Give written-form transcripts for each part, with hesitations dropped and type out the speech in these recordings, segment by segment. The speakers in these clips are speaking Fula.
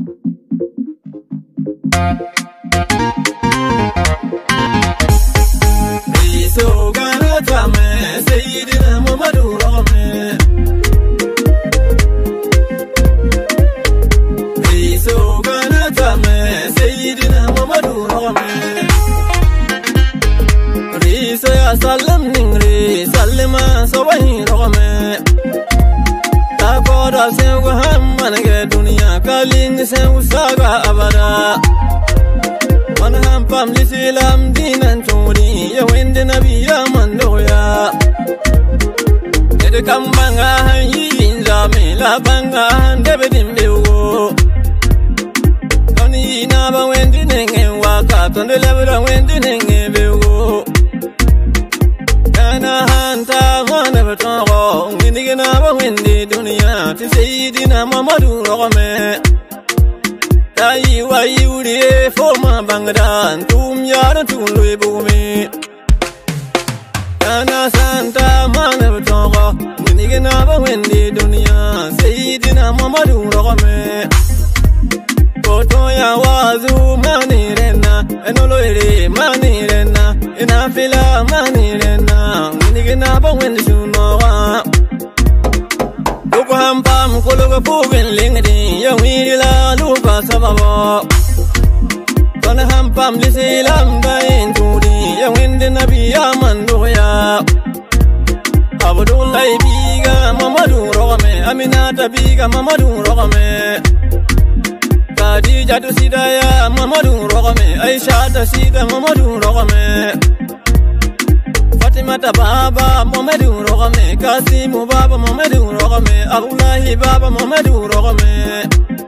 Riso ganata me Sayyidina Muhammadu Rame Riso ganata me Sayyidina Muhammadu Rame Riso ya salam ningri Salima sawahi Rame Takoda sewa hammanage dunia Kaling sewa saga abada Manham pam lisilam dinan churi ya wende nabi ya mandoya Ede kambanga yin zame la banga debedim dewo Toni na ba wende nenge waka tonde lebra wende nenge bewo Kana hanta mana betongo windige na ba wende dunia ti Sayyidina Muhammadu Rame Ayi wa yuri forma bangdan tum yara tum lui bumi Kana santa mana betongo Nige na ba wendi dunia Sayyidina Muhammadu Rame Koto ya wazu mani rena Enolo ere mani rena Ina fila mani rena Nige na ba wendi sunowa Luka hampa mkuluga pugin lingdi Ya wiri la luka sababo Kana hampa mlisi lamba intudi Ya windi nabi ya mandoya Abdullahi biga Muhammadu Rame Aminata biga Muhammadu Rame Khadija tu sida ya Muhammadu Rame Aisha ta sida Muhammadu Rame Fatima ta baba Muhammadu Rame Kasimu baba Muhammadu Rame Abdullahi baba Muhammadu Rame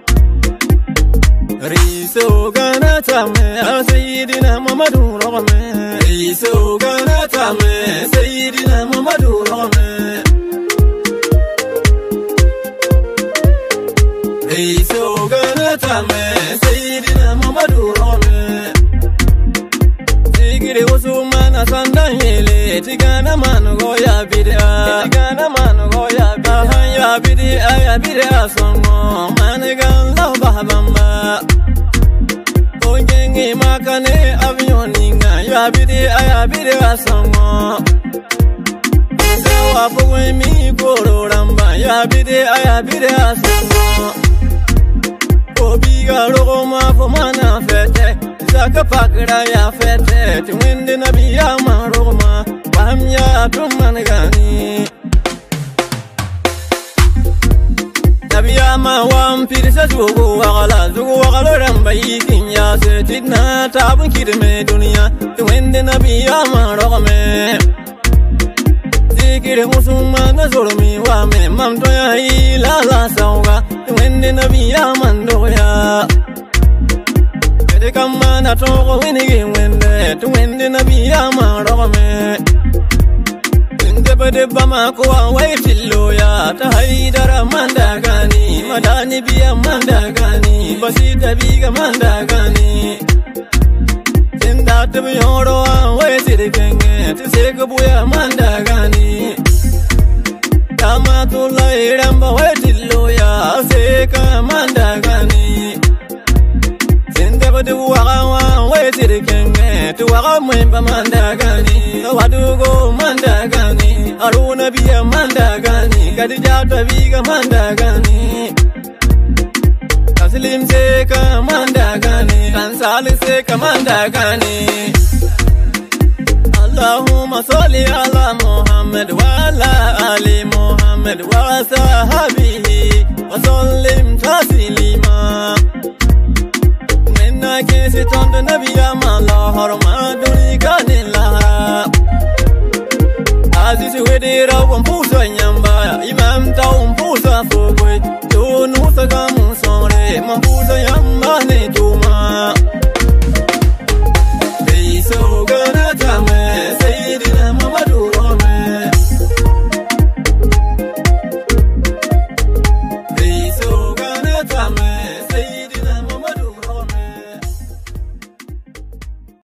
Riso ganata me Sayyidina Muhammadu Rame Riso ganata me Sayyidina Muhammadu Rame Riso ganata me Sayyidina Muhammadu Rame Tigiri usumana sandanyele Tigana manu goya bid'a Tigana manu goya bid'a Ya bid'a songo Manigan lau bahabamba Ojengi makane avioninga Ya bid'a songo Sewa pugwe mi koro ramba Ya bid'a songo Obiga rogo mafo mana fete Zaka pakra ya fete Tiwende nabi ya maroma Wahamya tumanagani Nabi ya mawampirisa zugu wakala ramba yikin ya setidna Tabun kidme dunia Tiwende nabi ya maroma Zikiri musumana zolmi wame Mamtoya ilala sauga Tiwende nabi ya mandoya Ede kamana toko winigi wende Tiwende nabi ya marome Indebede bama kuwa waitilo ya Tahaidara mandagani Madani biya mandagani Basita biga mandagani Tinda tibi yoro wa waitiri kenge Tiseke buya mandagani Tamatula iramba waitilo ya Seka mandagani Sindebede wakawa waitiri kenge Tuwaka mwemba mandagani Wadugo mandagani Aruna biya mandagani Kadijata biga mandagani Taslim seka mandagani Tansali seka mandagani Allahumma salli ala Muhammad wa ala ali Muhammad wa sahabihi wa sallim taslima Nenna kesi tonda nabiya mala harma duni kanilla Azizi wedira wampusa nyamba Imam ta wampusa fogwe Tunu saga musore Mampusa